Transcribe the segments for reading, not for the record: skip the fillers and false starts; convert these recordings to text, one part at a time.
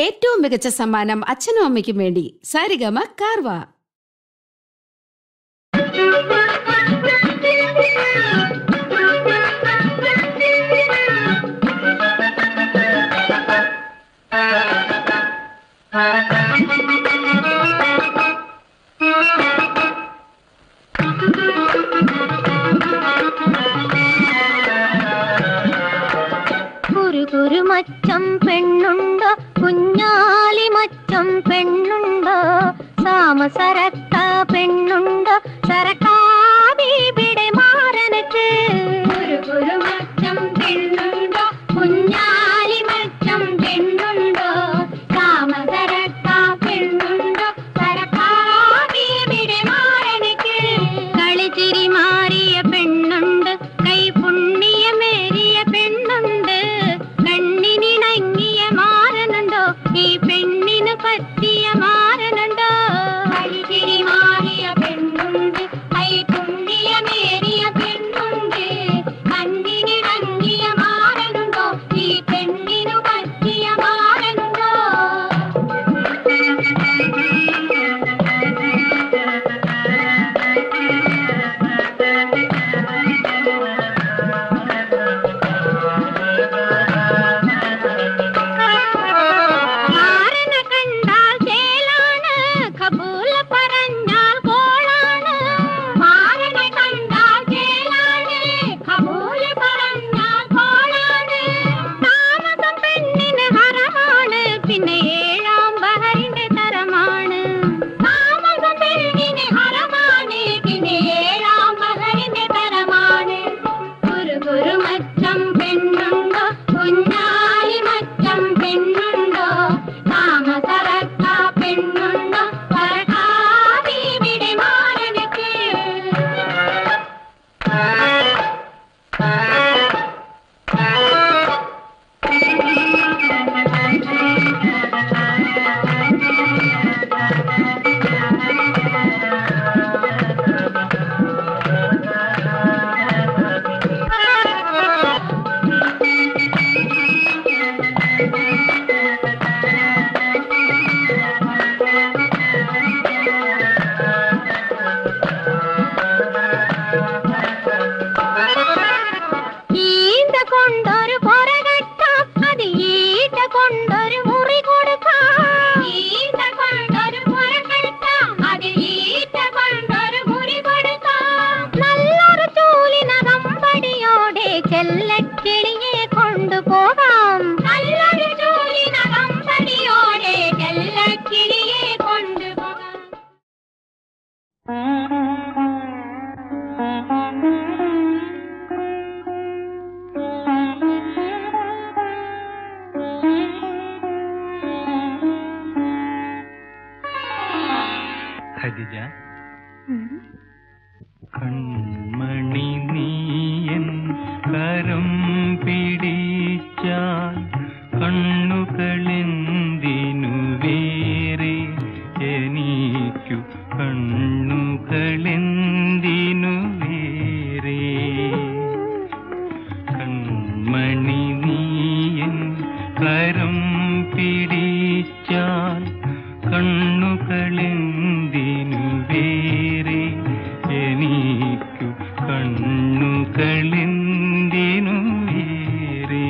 ഏറ്റവും മികച്ച സമ്മാനം അച്ഛനും അമ്മയ്ക്കും വേണ്ടി സാരിഗമ കാർവ. ഒരു മച്ചം പെണ്ണുണ്ടോ, കുഞ്ഞാലി മച്ചം പെണ്ണുണ്ടോ, സാമസരക്ക പെണ്ണുണ്ടോ, സരക്കാവിടെ മാറനക്ക്. ഒരു മച്ചം പെണ്ണുണ്ടോ, കുഞ്ഞാലി മച്ചം പെണ്ണുണ്ടോ, സാമസരക്ക പെണ്ണുണ്ടോ, സരക്കാവിടെ മാറനക്ക്. കളിച്ചിരി മാറിയ പെണ്ണുണ്ട്, കൈ പുണ്യമേറിയ പെണ്ണുണ്ട്, കണ്ണിനിണങ്ങിയ മാറനുണ്ടോ, ഈ പെണ്ണിന് പറ്റിയ മാറനുണ്ടോ. കളിച്ചിരി മാറിയ പെണ്ണുണ്ട്, കൈ പുണ്യമേറിയ പെണ്ണുണ്ട്, കണ്ണിനിണങ്ങിയ മാറനുണ്ടോ, ഈ പെണ്ണിന് പറ്റിയ മാറനുണ്ടോ. കൺമണി നീയൻ കരം പിടിച്ചാൽ കണ്ണുകളെന്തിനു വേറെ, എനിക്കു കണ്ണുകളെന്തിനു വേറെ. കൺമണി നീയൻ കരം പിടിച്ചാൽ കണ്ണുകളെന്തിനു വേറെ, എനിക്കു കണ്ണുകളെന്തിനു വേറെ.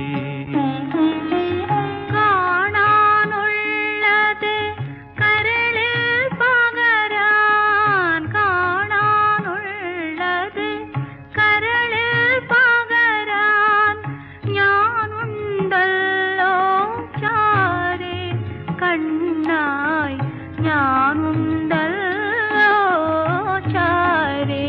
കാണാനുള്ളത് കരളിൽ പകരാൻ, കാണാനുള്ളത് കരളിൽ പകരാൻ ഞാനുണ്ടല്ലോ ചാരേ, കണ്ണായി ഞാനുണ്ടല്ലോ ചാരേ.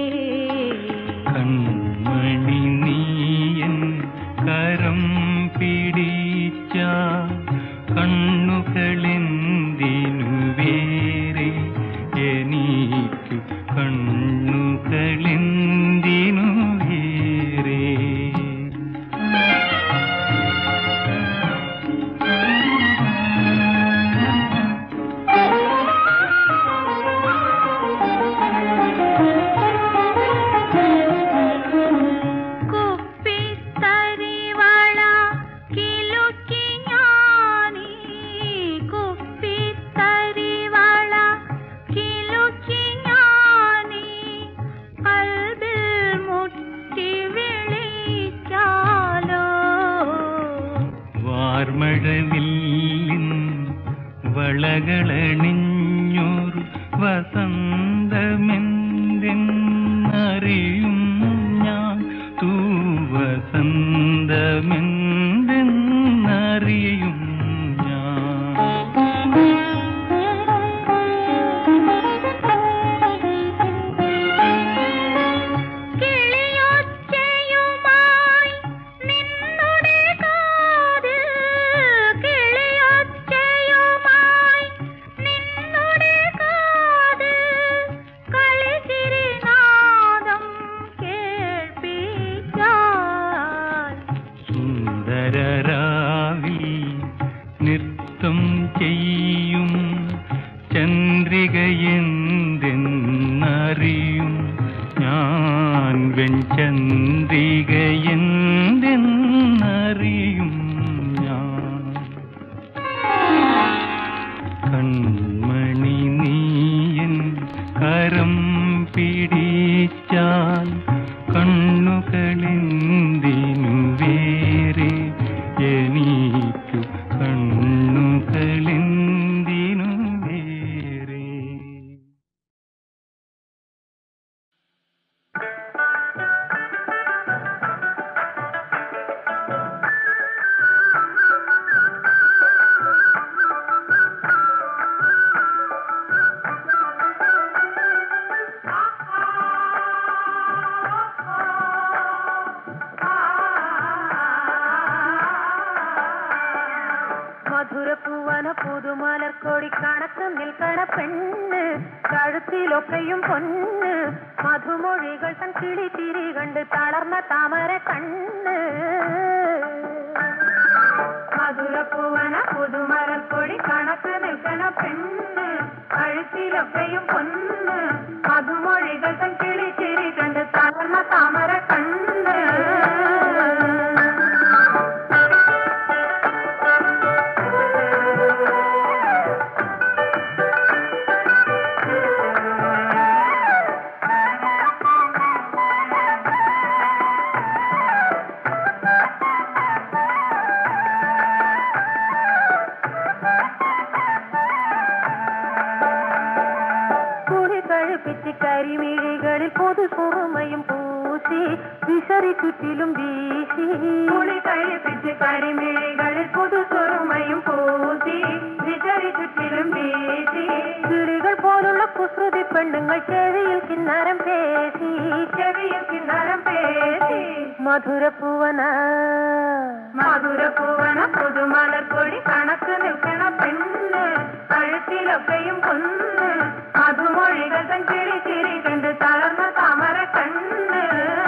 കൺമണി നീയൻ കരം പിടിച്ചാൽ കണ്ണുകളെന്തിനു വേറെ, എനിക്കു കണ്ണുകളെന്തിനു വേറെ. കുപ്പിത്തരിവള കിലുക്കി ഞാനീ മഴവില്ലിൻ വളകളണിഞ്ഞൊരു വസന്തമെന്തെന്നറിയും ഞാൻ തൂവസന്തമെന്തെന്നറിയും നൃത്തം ചെയ്യും ചന്ദ്രികയെന്തെന്നറിയും ഞാൻ വെൺചന്ദ്രികയെന്തെന്നറിയും ഞാൻ കൺമണി നീയൻ കരം പിടിച്ചാൽ കണ്ണുകളെന്തിനു വേറെ എനിക്കു കണ്ണുകളെന്തിനു വേറെ. മധുരപ്പൂവന പുതുമലർക്കൊടി കണക്ക് നിൽക്കണ പെണ്ണ് കഴുത്തിലൊക്കെയും പൊന്ന് മധുമൊഴികൾ തൻ കിളിത്തിരി കണ്ട് തളർന്ന താമര കണ്ണ് മധുരപ്പൂവന പുതുമലർക്കൊടി കണക്ക് നിൽക്കണ പെണ്ണ് കഴുത്തിലൊക്കെയും പൊന്ന് മധുമൊഴികൾ തൻ കിളിത്തിരി കണ്ട് തളർന്ന താമര കണ്ണ് കരിമിഴികളിൽ പൊതു സുറുമയും പൂശി വിശറി ചുറ്റിലും വീശി കുളി കഴിപ്പിച്ച് കരിമിഴികളിൽ പൊതു സുറുമയും പൂശി വിശറി ചുറ്റിലും വീശി കിളികൾ പോലുള്ള കുസൃതി പെണ്ണുങ്ങൾ ചെവിയിൽ കിന്നാരം പേശി മധുരപ്പൂവന പുതുമലർക്കൊടി കണക്ക് നിൽക്കണ പെണ്ണ് കഴുത്തിലൊക്കെയും പൊന്ന് മധുമൊഴികൾ തൻ കിളിച്ചിരി കണ്ട് തളർന്ന താമര കണ്ണ്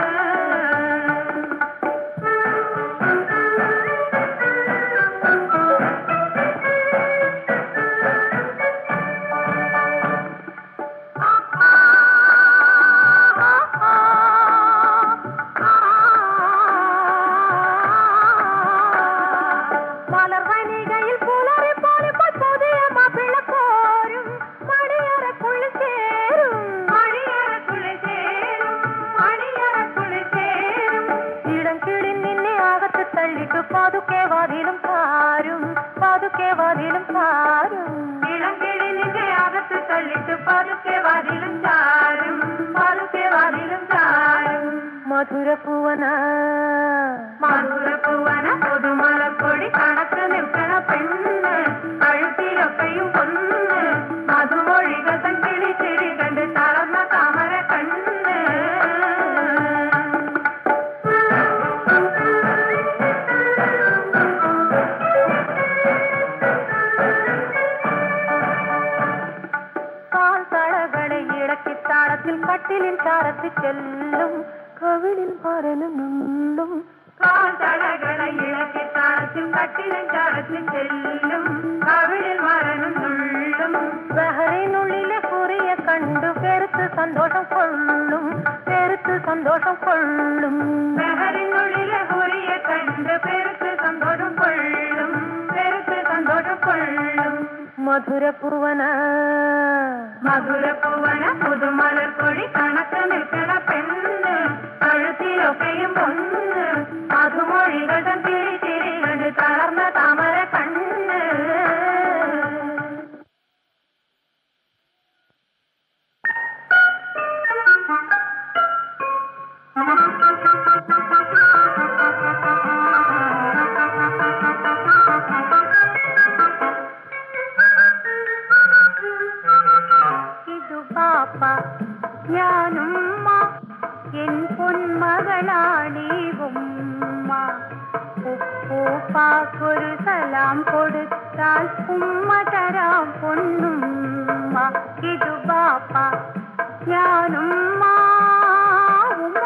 മധുരപ്പൂവന പുതുമലർക്കൊടി കണക്ക് നിൽക്കണ പെണ്ണ് കഴുത്തിലൊക്കെയും പൊന്ന് മധുമൊഴികൾ തൻ കിളിച്ചിരി കണ്ട് തളർന്ന താമര കണ്ണ് കാൽത്തളകളെ ഇടക്കിത്താളത്തിൽ കട്ടിലിൻ ചാരത്ത് ചെല്ലും കവിളിൽ മരനും നുള്ളും കാൽത്തളകളെ ഇടക്കിത്താളത്തിൽ കട്ടിലിൻ ചാരത്തിൽ ചെല്ലും കവിളിൽ മരനും നുള്ളും ബഹറിനുള്ളിലെ കുറിയെ കണ്ടു പെരുത്ത് സന്തോഷം കൊള്ളും ബഹറിനുള്ളിലെ കുറിയെ കണ്ട് പെരുത്ത് സന്തോഷം കൊള്ളും മധുരപ്പൂവന പുതുമലർക്കൊടി കണക്ക് നിൽക്കണ പെണ്ണ് കഴുത്തിലൊക്കെയും പൊന്ന് മധുമൊഴികൾ തൻ തിരി കണ്ട് തളർന്ന താമര കണ്ണ് ബാപ്പ ഞാനുമ്മ എൻ പൊന്മകളാണീ ഉമ്മ ഉപ്പൂപ്പാക്കൊരു സലാം കൊടുത്താൽ ഉമ്മ തരാം പൊന്നുമ്മ ഇതു ബാപ്പ ഞാനുമ്മ ഉമ്മ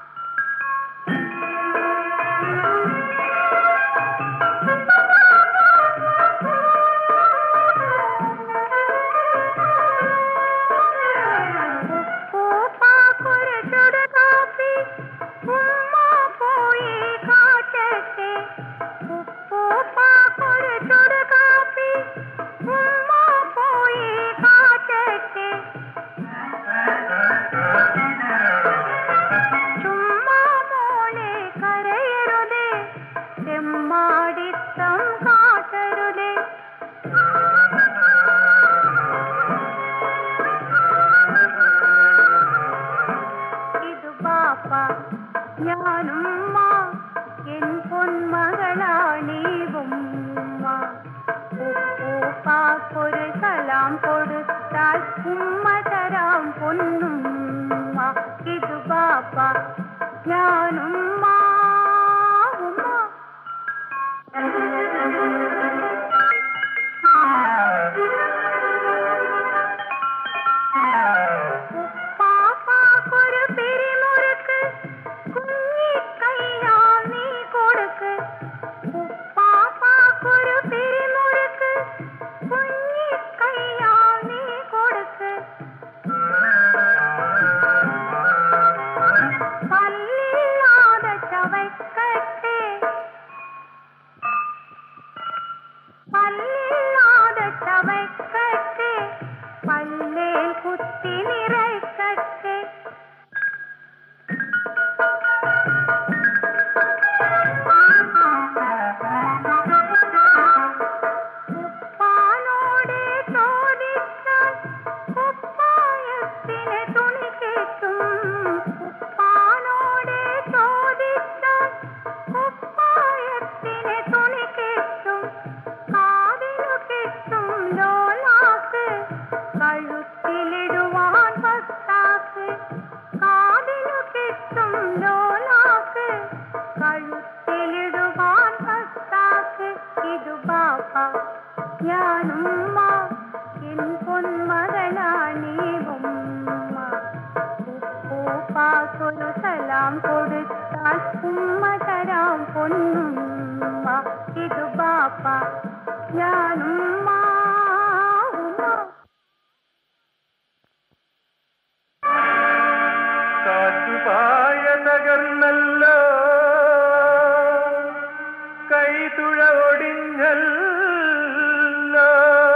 ഞാനുമ്മ എൻ പൊന്മകളാണീ ഉമ്മ ഉപ്പൂപ്പാക്കൊരു സലാം കൊടുത്താൽ ഉമ്മ തരാം പൊന്നുമ്മ ഇതു ബാപ്പ ഞാനുമ്മ ഉമ്മ ഉപ്പാപ്പാക്കൊരു പിരിമുറുക്ക് കുഞ്ഞിക്കൈയാ നീ കൊടുക്ക് ഉപ്പാപ്പാക്കൊരു പിരിമുറുക്ക് കുഞ്ഞിക്കൈയാ നീ കൊടുക്ക് പല്ലില്ലാതെ ചവയ്ക്കട്ടെ പല്ലില്ലാതെ ചവയ്ക്കട്ടെ പല്ലേൽ കുത്തി നിറയ്ക്കട്ടെ ഉപ്പാനോടെ ചോദിച്ചാൽ കുപ്പായത്തിന് തുണി കെട്ടും ഉപ്പാനോടെ ചോദിച്ചാൽ കുപ്പായത്തിന് തുണി കെട്ടും കാതിനു കെട്ടും ലോലാക്ക് കഴുത്തിലിടുവാൻ പത്താക്ക് കാതിനു കെട്ടും ലോലാക്ക് കഴുത്തിലിടുവാൻ പത്താക്ക് ഇതു ബാപ്പ ഞാനുമ്മ എൻ പൊന്മകളാണീ ഉമ്മ ഉപ്പൂപ്പാക്കൊരു സലാം കൊടുത്താൽ ഉമ്മ തരാം പൊന്നുമ്മ ഇതു ബാപ്പ ഞാനുമ്മ ഉമ്മ കാറ്റുപായ തകർന്നല്ലോ കൈതുഴ ഒടിഞ്ഞല്ലോ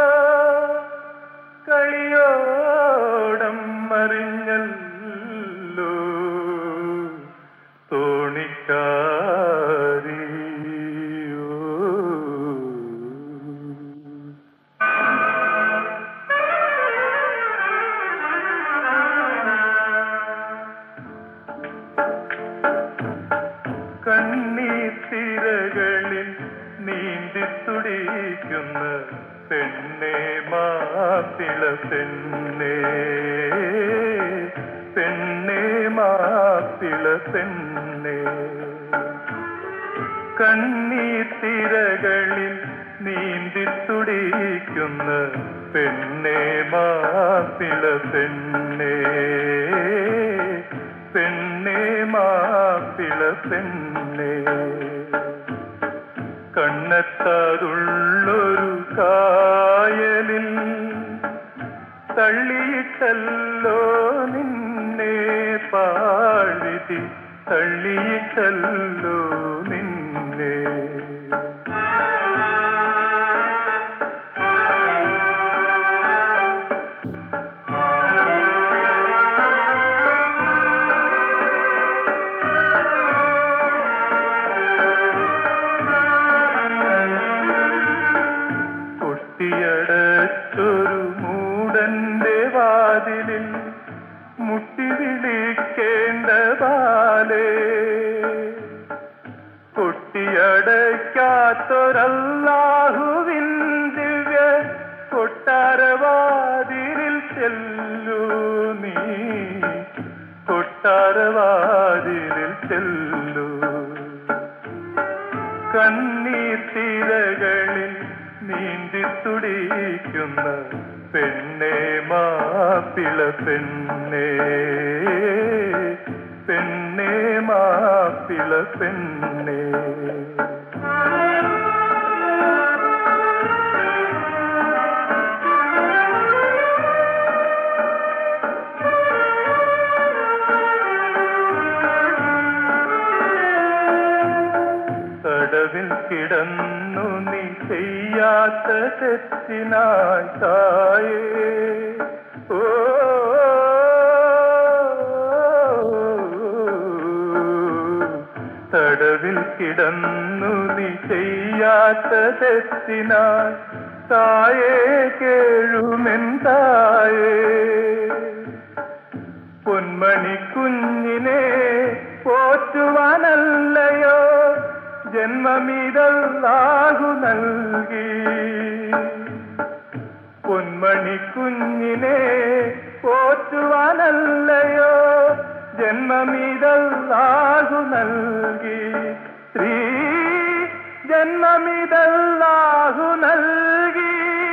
കളിയോടം മറിഞ്ഞല്ലോ തോണിക്കാരിയോ കണ്ണീത്തിരകളിൽ നീന്തി തുടിക്കുന്ന പെണ്ണേ മാപ്പിള പെണ്ണേ പെണ്ണേ മാപ്പിള പെണ്ണേ കണ്ണീത്തിരകളിൽ നീന്തി തുടിക്കുന്ന പെണ്ണേ മാപ്പിള പെണ്ണേ പെണ്ണേ മാപ്പിള പെണ്ണേ കണ്ണെത്താതുള്ളൊരു കായലിൽ തള്ളിയിട്ടല്ലോ നിന്നെ പാഴ്വിധി തള്ളിയിട്ടല്ലോ നിന്നെ കൊട്ടിയടച്ചൊരു മൂടന്റെ വാതിലിൽ മുട്ടി വിളിക്കേണ്ട ബാലേ കൊട്ടിയടയ്ക്കാത്തൊരല്ലാഹുവിൻ ദിവ്യ കൊട്ടാരവാതിലിൽ ചെല്ലൂ തുടിക്കുന്ന പെണ്ണേ മാപ്പിള പെണ്ണേ, പെണ്ണേ മാപ്പിള പെണ്ണേ. തടവിൽ കിടന്നു നീ ചെയ്യാത്ത തെറ്റിനായി തായേ, ഓ തടവിൽ കിടന്നു നീ ചെയ്യാത്ത തെറ്റിനായി തായേ കേഴുമെൻ തായേ. പൊന്മണി കുഞ്ഞിനെ പോറ്റുവാനല്ലയോ ജന്മമിതല്ലാഹു നൽകി, പൊന്മണി കുഞ്ഞിനെ പോറ്റുവാനല്ലയോ ജന്മമിതല്ലാഹു നൽകി, സ്ത്രീ ജന്മമിതല്ലാഹു നൽകി.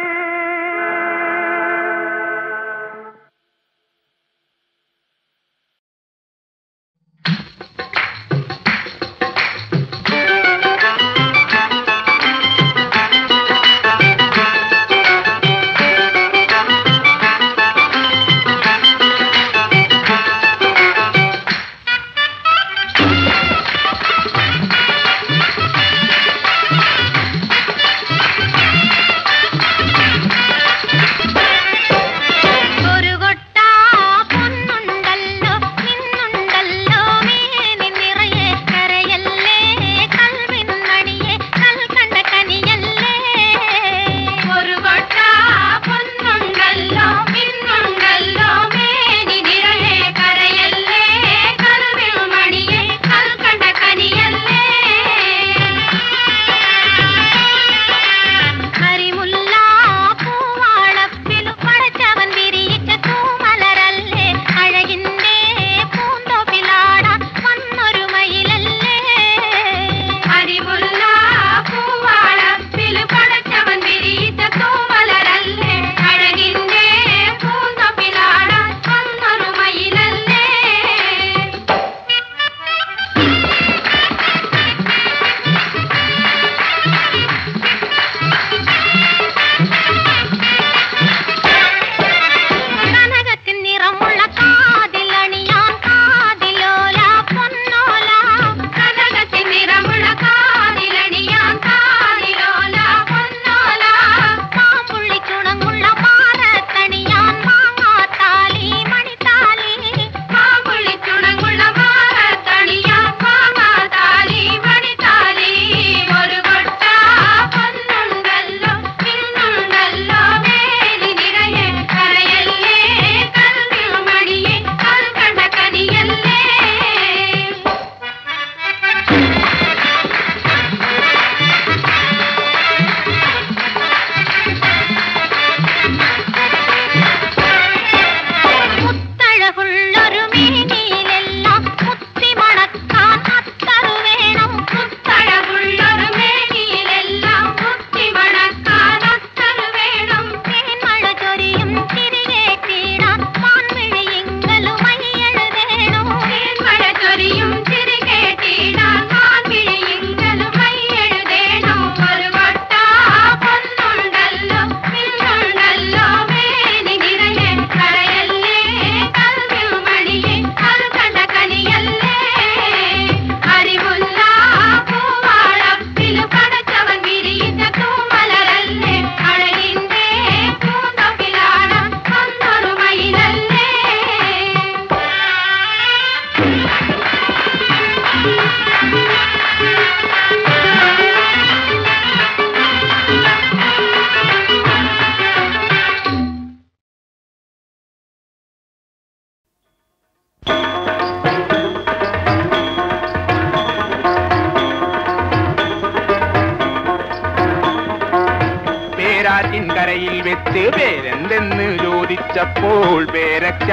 കരയിൽ വെച്ച് പേരെന്തെന്ന് ചോദിച്ചപ്പോൾ പേരക്ക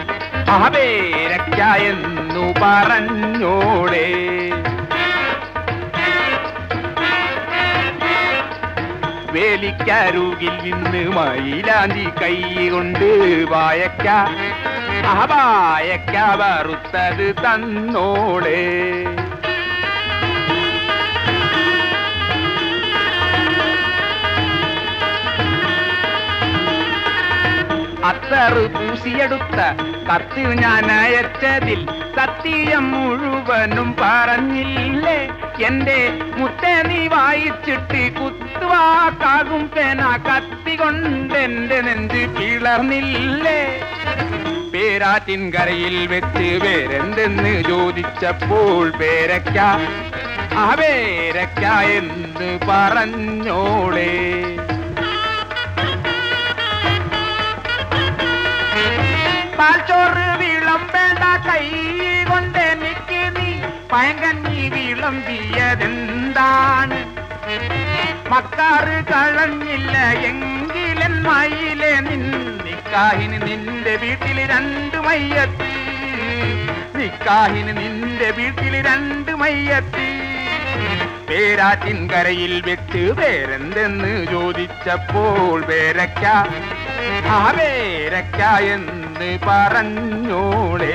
ആ പേരക്ക എന്നു പറഞ്ഞോടെ. വേലിക്കരുകിൽ നിന്ന് മയിലാഞ്ചി കൈ കൊണ്ട് വായക്ക വായക്ക വറുത്തത് തന്നോളെ. അത്തറ് പൂശിയെടുത്ത കത്ത് ഞാൻ അയച്ചതിൽ സത്യം മുഴുവനും പറഞ്ഞില്ലേ? എന്റെ മുത്തേ നീ വായിച്ചിട്ട് കുത്തുവാക്കാകും പേന കത്തി കൊണ്ടെന്റെ നെഞ്ച് പിളർന്നില്ലേ? പേരാറ്റിൻ കരയിൽ വെച്ച് വേരെന്തെന്ന് ചോദിച്ചപ്പോൾ പേരക്ക പേരക്ക എന്ന് പറഞ്ഞോളെ. പാൽച്ചോറ് വിളമ്പേണ്ട കൈ കൊണ്ടെനിക്ക് നീ പയങ്കഞ്ഞി വിളമ്പിയതെന്താണ്? മക്കാറ് കളഞ്ഞില്ല എങ്കിലൻ മയിലെ നിക്കാഹിന് നിന്റെ വീട്ടിൽ 2 മയ്യത്ത്, നിക്കാഹിന് നിന്റെ വീട്ടിൽ 2 മയ്യത്ത്. പേരാറ്റിൻ കരയിൽ വെച്ച് പേരെന്തെന്ന് ചോദിച്ചപ്പോൾ പേരക്ക പേരക്ക എന്ന് പറഞ്ഞോളെ.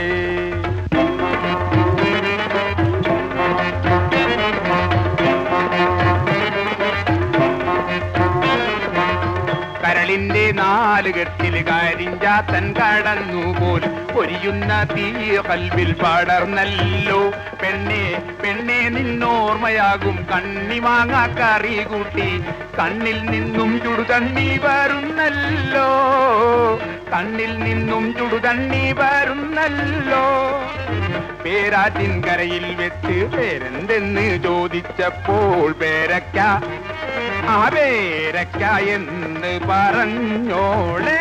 കരളിന്റെ 4 കെട്ടിൽ കരിഞ്ചാത്തൻ കടന്നുപോൽ പൊരിയുന്ന തീ കൽവിൽ പടർന്നല്ലോ. പെണ്ണെ പെണ്ണെ നിന്നോർമ്മയാകും കണ്ണിമാങ്ങ കറി കൂട്ടി കണ്ണിൽ നിന്നും ചുടുതണ്ണി വരുന്നല്ലോ, കണ്ണിൽ നിന്നും ചുടുതണ്ണി വരുന്നല്ലോ. പേരാറ്റിൻ കരയിൽ വെച്ച് പേരെന്തെന്ന് ചോദിച്ചപ്പോൾ പേരക്ക പേരക്ക എന്ന് പറഞ്ഞോളെ.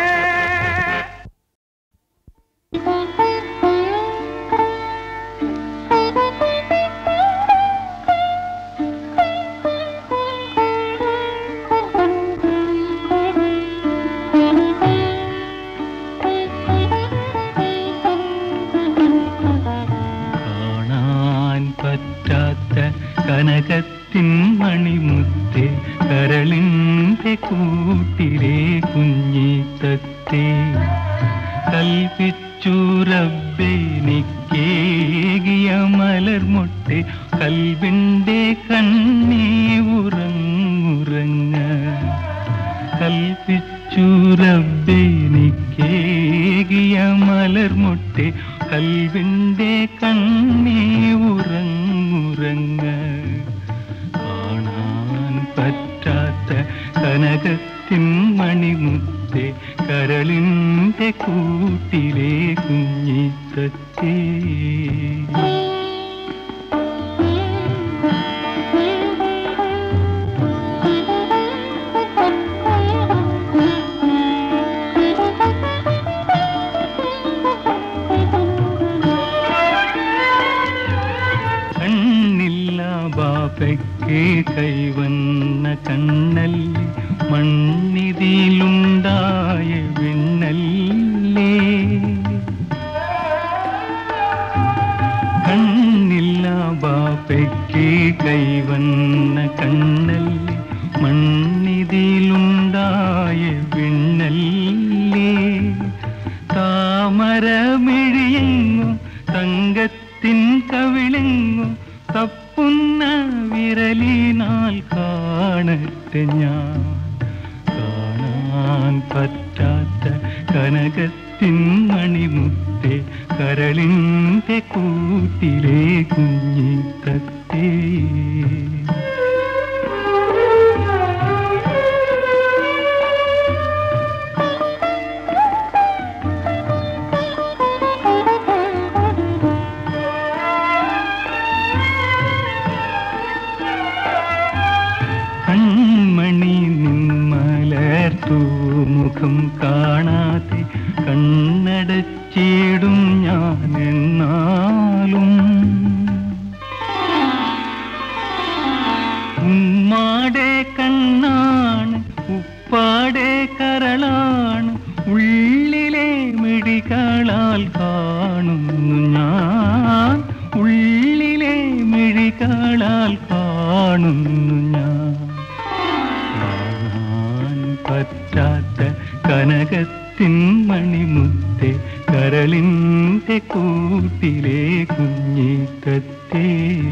കാണാൻ പറ്റാത്ത കനകത്തിൻ മണിമുത്തേ, കരളിന്റെ കൂട്ടിലെ കുഞ്ഞിത്തത്തെ കൽപ്പിച്ചു റബ്ബെനിക്കേകിയ മലർമൊട്ടെ, കൽവിന്റെ കണ്ണേ ഉറങ്ങുറങ്ങ. കൽപ്പിച്ചു റബ്ബെനിക്കേകിയ മലർമൊട്ടെ, കൽവിന്റെ കണ്ണേ ഉറങ്ങുറങ്ങ. കാണാൻ പറ്റാത്ത കനകത്തിൻ മണിമുത്തേ, കരളിന്റെ കൂട്ടിലെ കുഞ്ഞിത്തത്തെ. ബാപ്പയ്ക്ക് കൈവന്ന കണ്ണല്ലേ, മണ്ണിതിലുണ്ടായ വിണ്ണല്ലേ. കണ്ണില്ല ബാപ്പയ്ക്ക് കൈവന്ന കണ്ണല്ലേ, മണ്ണിതിലുണ്ടായ വിണ്ണല്ലേ. താമരമിഴിയെങ്ങോ തങ്കത്തിൻ കവിളെങ്ങോ, തപ്പുന്ന വിരലിനാൽ കാണട്ടെ ഞാൻ. കാണാൻ പറ്റാത്ത കനകത്തിൻ മണിമുത്തേ, കരളിന്റെ കൂട്ടിലെ കുഞ്ഞിത്തത്തെ. കൺമണി നിന്മലർത്തു മുഖം കാണാതെ കണ്ണടച്ചിടും ഞാൻ എന്നാലും. ഉമ്മാടെ കണ്ണാണ് ഉപ്പാടെ കരളാണ്, ഉള്ളിലെ മിഴികളാൽ കാണുന്നു ഞാൻ, ഉള്ളിലെ മിഴികളാൽ കാണുന്നു ഞാൻ. വെച്ചാത്ത കനകത്തിൻ മണിമുത്തെ കരളിൻ്റെ കൂട്ടിലെ കുഞ്ഞിത്തത്തേ.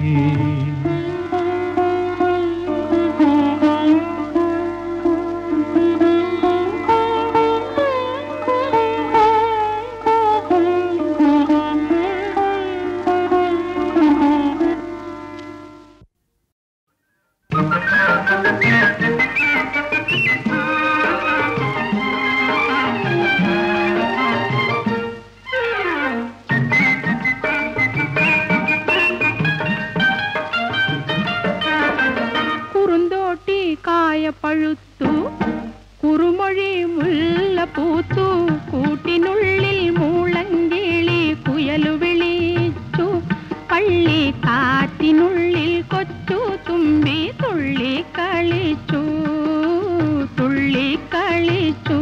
പഴുത്തു കുറുമൊഴി മുല്ല പൂത്തു കൂട്ടിനുള്ളിൽ മൂളങ്കിളി കുയലു വിളിച്ചു പള്ളി കാറ്റിനുള്ളിൽ കൊച്ചു തുമ്പി തുള്ളി കളിച്ചു തുള്ളി കളിച്ചു.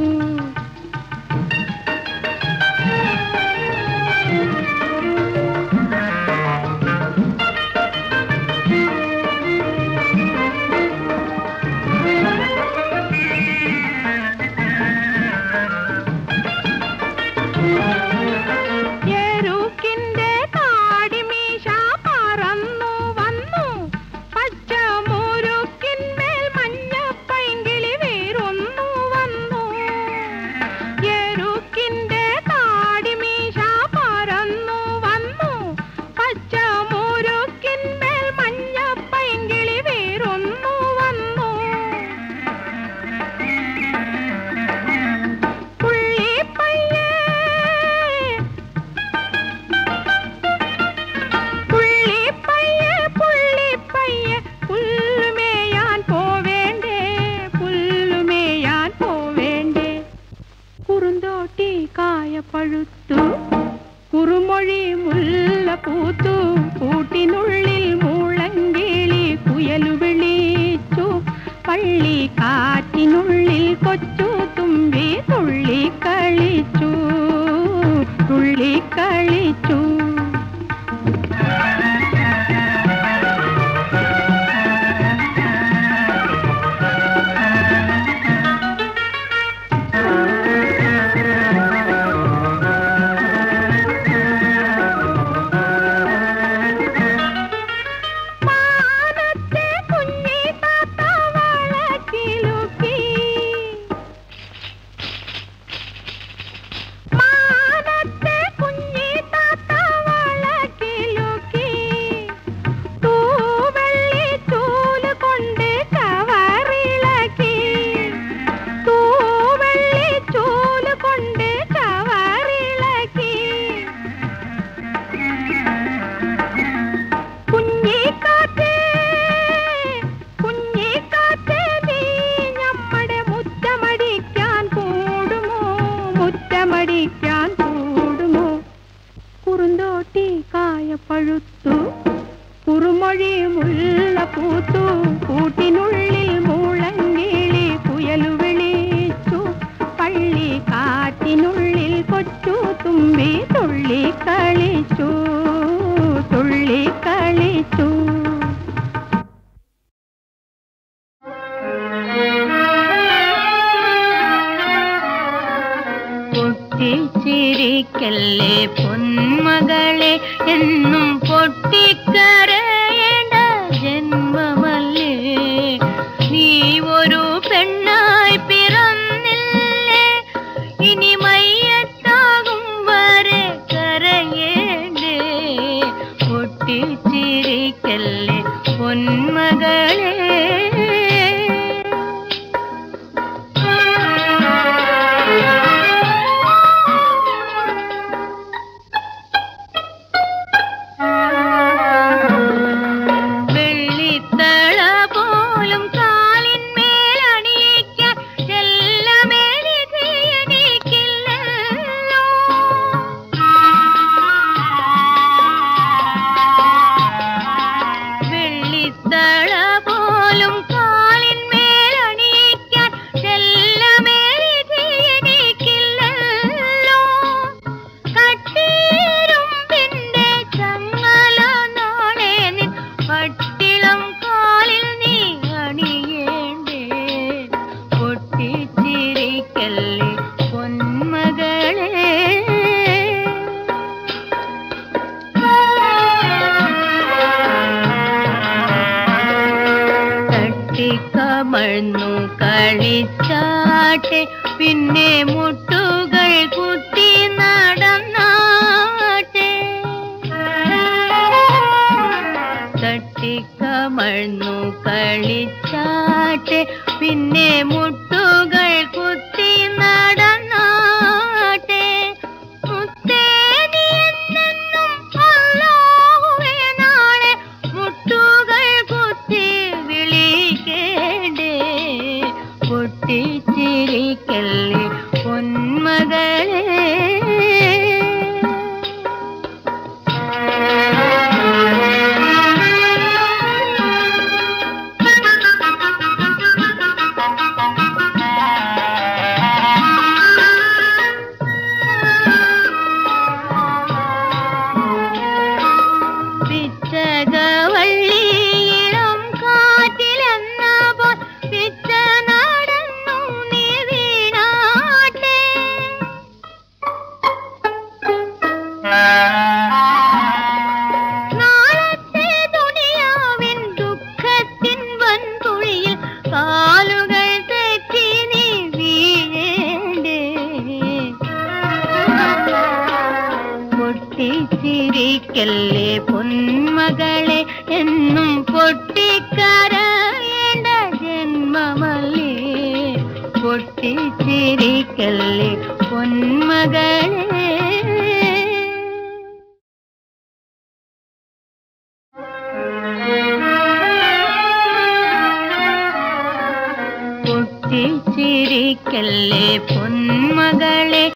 പഴുത്തു കുറുമൊഴി മുല്ല പൂത്തു കൂട്ടിനുള്ളിൽ മൂളങ്കിളി കുയലു വിളിച്ചു പള്ളി കാറ്റിനുള്ളിൽ കൊച്ചു തുമ്പി തുള്ളി കളിച്ചു തുള്ളി കളിച്ചു. പഴുത്തു കുറുമൊഴി മുല്ല പൂത്തു കൂട്ടിനുള്ളിൽ മൂളങ്കിളി കുയലു വിളിച്ചു പള്ളി കാറ്റിനുള്ളിൽ കൊച്ചു തുമ്പി തുള്ളി കളിച്ചു തുള്ളി കളിച്ചു. പൊട്ടിച്ചിരിക്കല്ലേ പൊന്മകളെ എന്നും പൊട്ടിക്കരയേണ്ട ജന്മമല്ലേ നീ ഒരു പെണ്ണായി പിറന്നില്ലേ ഇനി മയ്യത്താകും വരെ കരയേണ്ടേ പൊട്ടിച്ചിരിക്കല്ലേ പൊന്മകളെ. പിന്നെ മുട്ടുകൾ കുത്തി നടന്നാട്ടെ. തട്ടിക്കമഴ്ന്നു കളിച്ചാട്ടെ, പിന്നെ മുട്ടുകൾ കുത്തി നടന്നാട്ടെ. മുത്തേനിയെന്നെന്നും അല്ലാഹുവേ നാളെ മുട്ടുകൾ കുത്തി വിളിക്കേണ്ടേ. പൊട്ടിച്ചിരിക്കല്ലേ പൊന്മകളെ. പിച്ചകവള്ളിയിളം കാറ്റിലെന്ന പോൽ പിച്ച നടന്നു നീ വീണാട്ടെ. നാളത്തെ ദുനിയാവിൻ ദുഃഖത്തിൻ വൻകുഴിയിൽ കാലുകൾ തെറ്റി നീ വീഴേണ്ടേ. പൊട്ടിച്ചിരിക്കല്ലേ പൊന്മകളെ, എന്നും പൊട്ടിക്കരയേണ്ട ജന്മമല്ലേ. പൊട്ടിച്ചിരിക്കല്ലേ പൊന്മകളെ. പൊട്ടിച്ചിരിക്കല്ലേ പൊന്മകളെ.